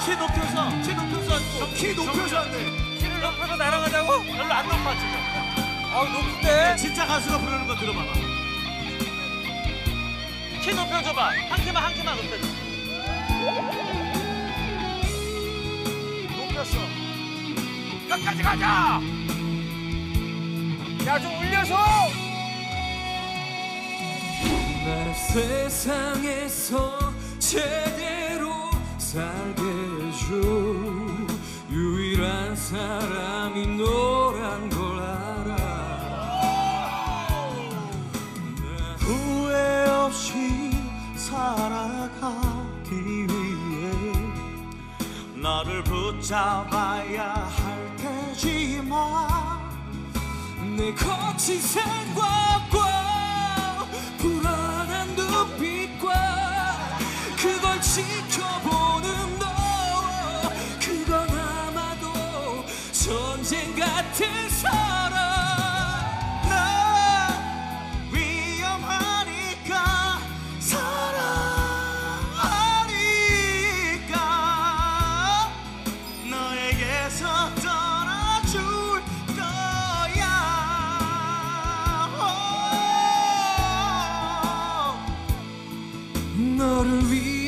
키 높여서 키 높여서 안 돼. 키를 높여서 날아가자고? 별로 안 높아 지금. 높은데? 진짜 가수가 부르는 거 들어봐봐. 키 높여줘봐. 한 키만 높여줘. 높였어. 끝까지 가자. 야, 좀 올려서. 날 세상에서 제대로 살게 해줘. 유일한 사람이 너란 걸 알아. 후회 없이 살아가기 위해 너를 붙잡아야 할 테지만 내 거친 생각과 불안한 눈빛과 그걸 지켜보는 너, 그건 아마도 전쟁 같은 사랑. 나 위험하니까 사랑하니까 너에게서 떠나줄 거야. 너를 위해